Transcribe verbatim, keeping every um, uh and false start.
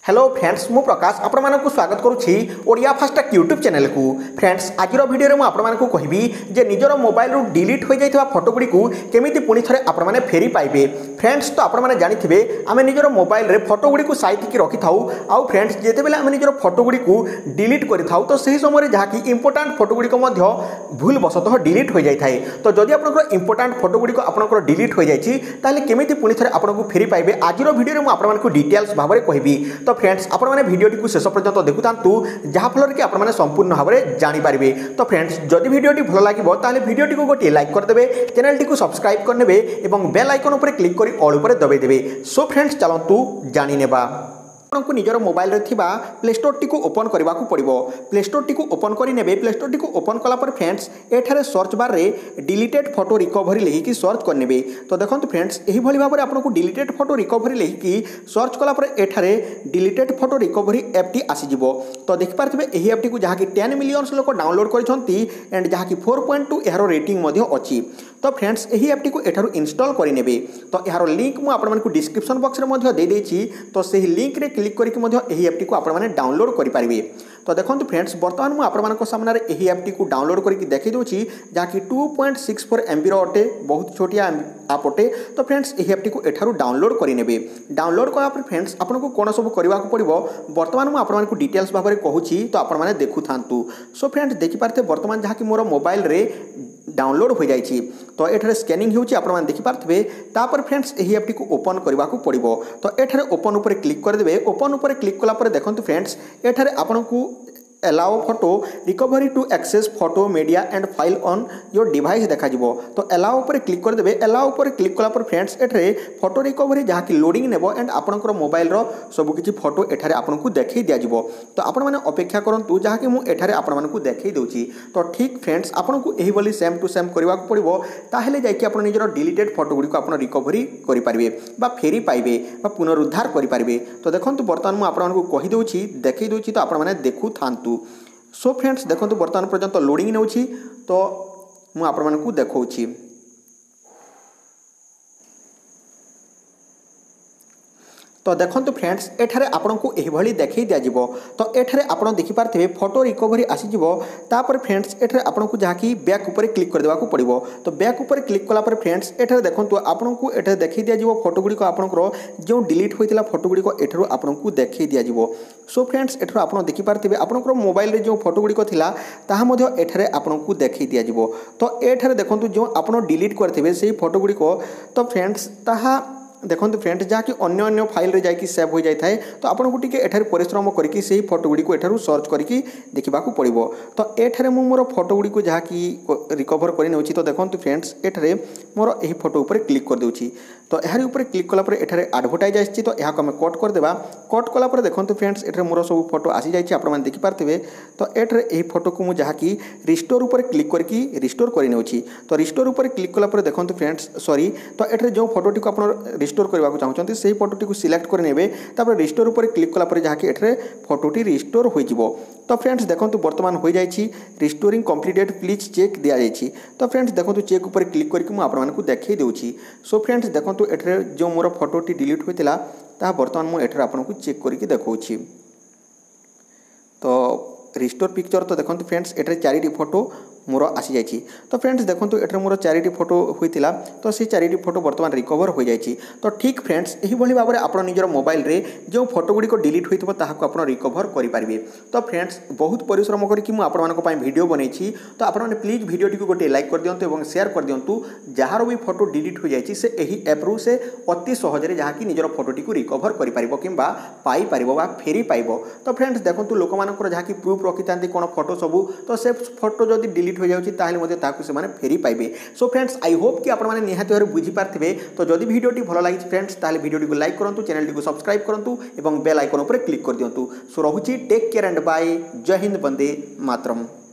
Hello friends मु प्रकाश आपण मानकु स्वागत करुछि ओडिया फास्टैग यूट्यूब चैनल को। फ्रेंड्स आजिर वीडियो में आपण मानकु कहबी जे निजर मोबाइल रु डिलीट हो जाइथिबा फोटो गुडी को केमिति पुनी थरे आपण माने फेरी पाइबे। फ्रेंड्स तो आपण माने जानिथिबे आमे निजर मोबाइल रे फोटो गुडी को साइति की रखि थाउ आउ फ्रेंड्स जेते बेले आमे निजर फोटो गुडी को डिलीट करि थाउ तो सही समय रे जहा कि इंपोर्टेंट फोटो गुडी को मध्य भूल बसतः डिलीट हो जाय थाए। तो जदि आपनकर इंपोर्टेंट फोटो गुडी को आपनकर डिलीट हो जायछि ताले केमिति पुनी थरे आपनकु फेरी पाइबे आजिर वीडियो रे मु आपण मानकु डिटेल्स भाबरे कहबी। तो फ्रेंड्स आपण माने वीडियो टी शेष पर्यंत देखुतांतु जहाँ फल कि आपण माने संपूर्ण भाव में जानीपारे। तो फ्रेंड्स जदि वीडियो भल लगे ताले वीडियो टी को गोटे लाइक करदे, चैनल टी को सब्सक्राइब करने और बेल आइकन उपर क्लिक कर ऑल उपर दबाई देबे। सो फ्रेंड्स चलतु जानी नेबा आपको निजर मोबाइल रे थिबा प्ले स्टोर टी को ओपन करबा को पड़िबो। प्ले स्टोर टी को ओपन करि नेबे। प्ले स्टोर टी को ओपन कला पर फ्रेंड्स एठारे सर्च बार रे डिलीटेड फोटो रिकवरी लेखिकी सर्च कर नेबे। तो देखंतु फ्रेंड्स एही भली भाबरे आपनको डिलीटेड फोटो रिकवरी लेखिकी सर्च कला पर एठारे डिलीटेड फोटो रिकवरी ऐप टी आसी जिवो। तो देखि पारथिबे एही ऐप टी को जहा कि टेन मिलियन लोक डाउनलोड करिसंती एंड जहा कि फोर पॉइंट टू एहारो रेटिंग मध्ये अछि। तो फ्रेंड्स एही ऐप टी को एठारो इंस्टॉल करि नेबे। तो एहारो लिंक मु आपण मानकु डिस्क्रिप्शन बॉक्स रे मध्ये दे देछि। तो सेही लिंक रे क्लिक करके मध्ये एही ऐप टी को आपण माने डाउनलोड करि पारिबे। तो देखंतु फ्रेंड्स वर्तमान मु आपण मानको सामने रे एही ऐप टी को डाउनलोड करके देखि दोछि जहा कि two point six four MB रो अटे, बहुत छोटिया ऐप अटे। तो फ्रेंड्स एही ऐप टी को एठारो डाउनलोड करि नेबे। डाउनलोड कला पर फ्रेंड्स आपनको कोन सब करबा को पड़िबो वर्तमान मु आपण मानको डिटेल्स भाबरे कहूछि। तो आपण माने देखु थांतु। सो फ्रेंड्स देखि पारते वर्तमान जहा कि मोर मोबाइल रे डाउनलोड हो जाइछि। तो एठारे स्कैनिंग होउछि आपण माने देखि पारथबे। तापर फ्रेंड्स एही ऐप टी को ओपन करबा को पड़िबो। तो एठारे ओपन ऊपर क्लिक कर देबे। ओपन ऊपर क्लिक कला पर देखंतु फ्रेंड्स एठारे आपनको allow photo recovery to access photo media and file on your device देखा जिवो। तो अलाउ ऊपर क्लिक कर देबे। अलाउ ऊपर क्लिक कला पर फ्रेंड्स एठारे फोटो रिकवरी जहा कि लोडिंग नेबो एंड आपनकर मोबाइल रो सब किछि फोटो एठारे आपनको देखै दिया जिवो। तो आपण माने अपेक्षा करंतु जहा कि मु एठारे आपण मानकु देखै दोछि। तो ठीक फ्रेंड्स आपनको एही बोली सेम टू सेम करबा को पड़िबो। ताहेले जाय कि आपण निजर डिलीटेड फोटो गुडी को आपण रिकवरी करि पारिबे बा फेरी पाइबे बा पुनरुद्धार करि पारिबे। तो देखंतु वर्तमान मु आपण मानकु कहि दोछि देखै दोछि। तो आपण माने देखु थांतु। सो फ्रेंड्स देखंतु वर्तमान पर्यंत लोडिंग नेउछि। तो मु आपण मानकु देखौछि। तो देखंतु फ्रेंड्स एठारे आपनको एही भली देखै दिया जिवो। तो एठारे आपण देखि पारथिबे फोटो रिकवरी आसी जिवो। तापर फ्रेंड्स एठारे आपनको जहा कि बैक ऊपर क्लिक कर देबा को पड़िबो। तो बैक ऊपर क्लिक कला पर फ्रेंड्स एठारे देखंतु आपनको एठारे देखै दिया जिवो फोटो गुडी को आपनकर जो डिलीट होइतिला फोटो गुडी को एठारो आपनको देखै दिया जिवो। सो फ्रेंड्स एठारो आपण देखि पारथिबे आपनकर मोबाइल रे जो फोटो गुडी को थिला ताहा मध्ये एठारे आपनको देखै दिया जिवो। तो एठारे देखंतु जो आपण डिलीट करथिबे सेही फोटो गुडी को तो फ्रेंड्स ताहा देखंतु फ्रेंड्स जहा कि अन्य अन्य फाइल रे जाकी सेव हो जाय थाए। तो आपन को टिके एठारे परिश्रम करके सेही फोटो गुडी को एठारु सर्च करके देखिबा को पड़िबो। तो एठारे मु मोर फोटो गुडी को जहा कि रिकवर करि नेउछि। तो देखंतु फ्रेंड्स एठारे मोर एही फोटो ऊपर क्लिक कर देउछि। तो एहारी ऊपर क्लिक कला पर एठारे एडवर्टाइज आछि। तो एहा को हम कट कर देबा। कट कला पर देखंतु फ्रेंड्स एठारे मोर सब फोटो आसी जायछि आपण माने देखि पारथिबे। तो एठारे एही फोटो को मु जहा कि रिस्टोर ऊपर क्लिक करके रिस्टोर करि नेउछि। तो रिस्टोर ऊपर क्लिक कला पर देखंतु फ्रेंड्स सॉरी तो एठारे जो फोटोटी को आपण रिस्टोर करबा को चाहउछन्ती सेही फोटोटी को सिलेक्ट कर नेबे। तापर रिस्टोर ऊपर क्लिक कला पर जहा कि एठारे फोटोटी रिस्टोर होई जिवो। तो फ्रेंड्स देखंतु वर्तमान होई जायछि रिस्टोरिंग कंप्लीटेड प्लीज चेक दिया जायछि। तो फ्रेंड्स देखंतु चेक ऊपर क्लिक करके मु आपण मानकु देखै देउछि। सो फ्रेंड्स देखंतु एठारे जो मोर फोटोटी डिलीट होइतिला ता वर्तमान मु एठारे आपनकु चेक करके देखौछि। तो रिस्टोर पिक्चर तो देखंतु फ्रेंड्स एठारे चारिटी फोटो मोर आसी जायछि। तो फ्रेंड्स देखंतु एठारे मोर चारिटी फोटो होइतिला। तो से चारिटी फोटो वर्तमान रिकवर हो जायछि। तो ठीक फ्रेंड्स एही भली भाबरे आपण निजर मोबाइल रे जो फोटो गुडी को डिलीट होइतबो ताहाको आपण रिकवर करि पारिबे। तो फ्रेंड्स बहुत परिश्रम करके मु आपण मानको पय वीडियो बनैछि। तो आपण माने प्लीज वीडियो टी को गोटे लाइक कर दियंतु एवं शेयर कर दियंतु। जहार भी फोटो डिलीट हो जायछि से एही ऐप रु से अति सहज रे जहा कि निजर फोटो टी को रिकवर करि पारिबो किंबा पाई पारिबो बा फेरी पाइबो। तो फ्रेंड्स देखंतु लोक मानकर जहा कि प्रूफ रखितांती कोन फोटो सबु। तो से फोटो जदी डिलीट हो जाउछि ताहले मध्ये ताकु से माने फेरी पाइबे। सो फ्रेंड्स आई होप कि आपण माने निहाती भाबरे बुझी पारथिबे। तो जदी वीडियो टी भलो लागि फ्रेंड्स ताहले वीडियो टी को लाइक करंतु, चैनल टी को सब्सक्राइब करंतु एवं बेल आइकन ऊपर क्लिक कर दियंतु। सो रहुछि टेक केयर एंड बाय। जय हिंद, वंदे मातरम।